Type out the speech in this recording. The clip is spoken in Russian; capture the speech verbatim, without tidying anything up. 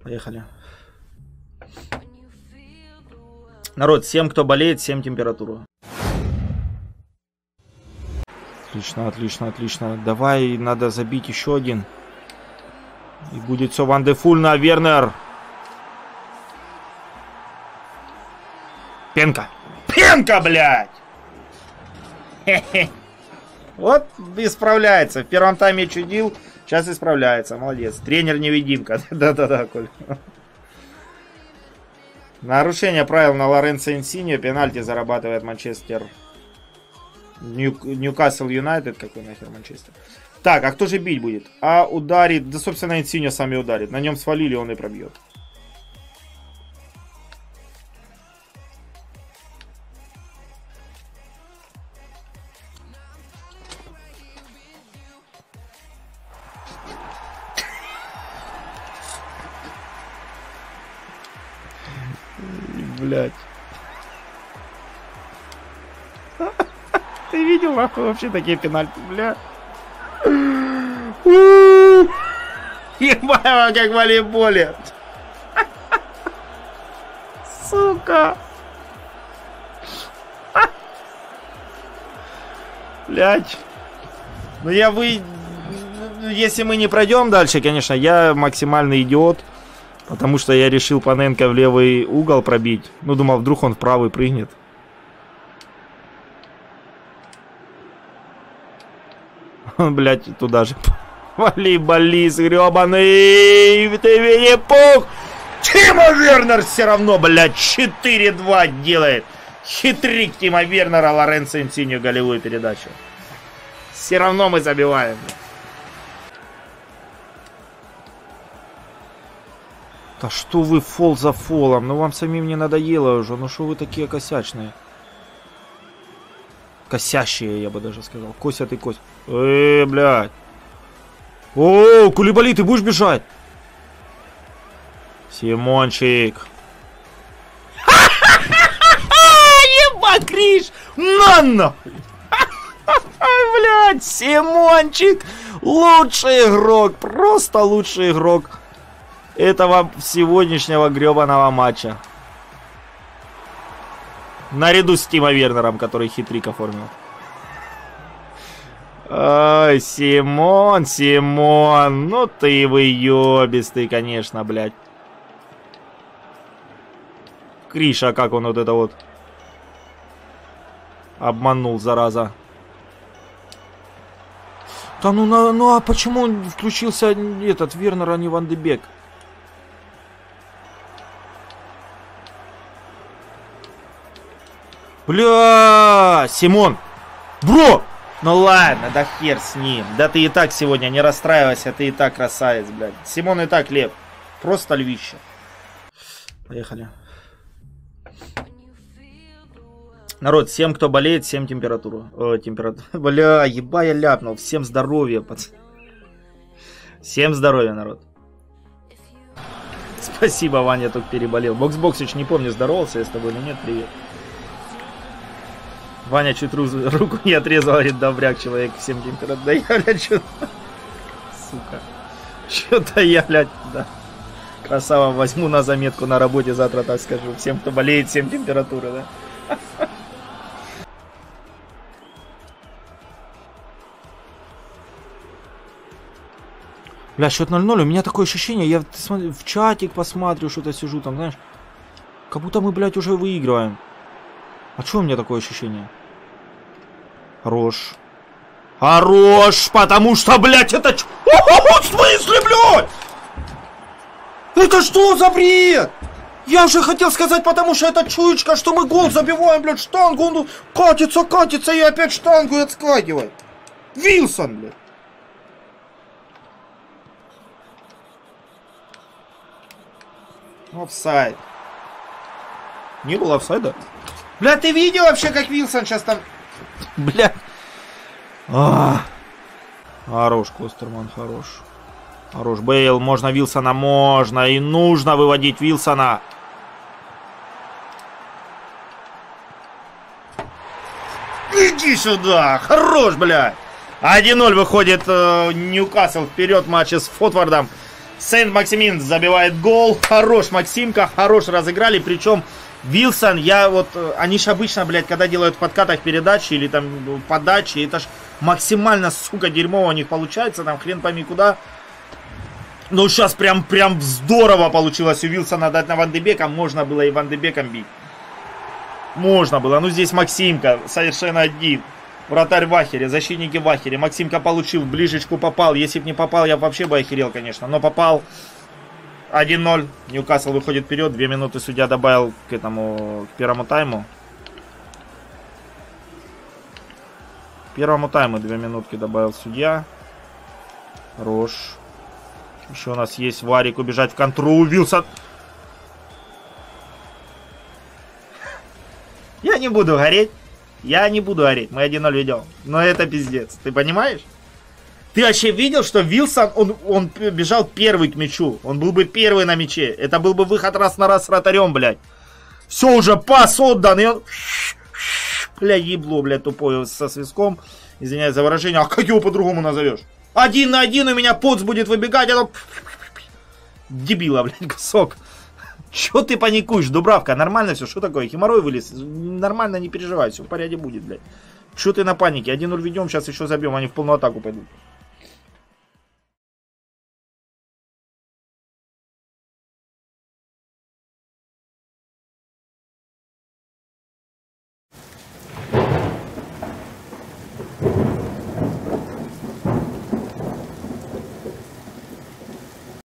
Поехали. Народ, всем, кто болеет, всем температуру. Отлично, отлично, отлично. Давай, надо забить еще один. И будет все вандефульно, Вернер. Пенка. Пенка, блядь! Хе-хе. Вот исправляется. В первом тайме чудил, сейчас исправляется. Молодец. Тренер-невидимка. Да-да-да, Коль. Нарушение правил на Лоренцо Инсиньо. Пенальти зарабатывает Манчестер. Нью... Ньюкасл Юнайтед. Какой нахер Манчестер? Так, а кто же бить будет? А ударит. Да, собственно, Инсиньо сами ударит. На нем свалили, он и пробьет. Блять. Ты видел, нахуй, вообще такие пенальти, бля? Ебать, как в волейболе. Сука. Блять. Ну я вы... Если мы не пройдем дальше, конечно, я максимальный идиот. Потому что я решил Паненко в левый угол пробить. Ну, думал, вдруг он в правый прыгнет. Он, блядь, туда же. Волейболист гребаный. Ты Винни-Пух. Тима Вернер все равно, блядь, четыре-два делает. Хитрик Тима Вернера, Лоренцо Инсиньо голевую передачу. Все равно мы забиваем. Да что вы фол за фолом? Ну вам самим не надоело уже. Ну что вы такие косячные? Косящие, я бы даже сказал. Косят и косят. Эээ, блядь. О, Кулибали, ты будешь бежать? Симончик. Ебать, Криш! На нахуй! Блядь, Симончик! Лучший игрок! Просто лучший игрок этого сегодняшнего гребаного матча. Наряду с Тима Вернером, который хитрик оформил. Ай, Симон, Симон. Ну ты выебистый, конечно, блядь. Криша, как он вот это вот обманул, зараза. Да ну, на, ну а почему он включился этот Вернер, а не Ван де Бек? Бля, Симон. Бро! Ну ладно, да хер с ним. Да ты и так сегодня не расстраивайся, ты и так красавец, блядь. Симон и так лев. Просто львище. Поехали. Народ, всем, кто болеет, всем температуру. О, температуру. Бля, еба я ляпнул. Всем здоровья, пацаны. Всем здоровья, народ. Спасибо, Ваня, тут переболел. Бокс-боксич, не помню, здоровался я с тобой или нет. Привет. Ваня чуть руку не отрезал, говорит, добряк, человек, всем температура. Да я, блядь, что... Сука. Что-то я, блядь, да. Красава, возьму на заметку на работе, завтра так скажу. Всем, кто болеет, всем температура, да. Бля, счет ноль ноль, у меня такое ощущение, я в чатик посмотрю, что-то сижу там, знаешь. Как будто мы, блядь, уже выигрываем. А что у меня такое ощущение? Хорош. Хорош, потому что, блядь, это... В смысле, блядь? Это что за бред? Я уже хотел сказать, потому что это чуечка, что мы гол забиваем, блядь, штангу, он катится, катится и опять штангу и отскакивает. Вилсон, блядь. Офсайд. Не было офсайда? Бля, ты видел вообще, как Вилсон сейчас там... Бля. А. Хорош, Костерман, хорош. Хорош. Бейл, можно Вилсона, можно. И нужно выводить Вилсона. Иди сюда. Хорош, бля. один ноль выходит э, Ньюкасл вперед в матче с Фотвардом. Сент-Максимин забивает гол. Хорош Максимка, хорош разыграли. Причем Вилсон, я вот... Они ж обычно, блядь, когда делают в подкатах передачи или там подачи, это ж максимально, сука, дерьмово у них получается. Там хрен пойми куда. Ну, сейчас прям, прям здорово получилось у Вилсона дать на Ван де Бека. Можно было и Ван де Беком бить. Можно было. Ну, здесь Максимка совершенно один. Вратарь в ахере, защитники в ахере. Максимка получил, в ближечку попал. Если бы не попал, я вообще бы охерел, конечно. Но попал. один ноль. Ньюкасл выходит вперед. Две минуты судья добавил к этому, к первому тайму. К первому тайму две минутки добавил судья. Хорош. Еще у нас есть Варик убежать в контру. Вилсон. Я не буду гореть. Я не буду гореть. Мы один ноль ведем. Но это пиздец. Ты понимаешь? Ты вообще видел, что Вилсон, он, он бежал первый к мячу. Он был бы первый на мяче. Это был бы выход раз на раз с вратарем, блядь. Все, уже пас отдан. И он... Бля, ебло, блядь, тупое со свистком. Извиняюсь за выражение. А как его по-другому назовешь? Один на один у меня Поц будет выбегать. Это... Дебила, блядь, кусок. Че ты паникуешь, Дубравка? Нормально все, что такое? Хеморрой вылез? Нормально, не переживай, все в порядке будет, блядь. Че ты на панике? один ноль ведем, сейчас еще забьем, они в полную атаку пойдут.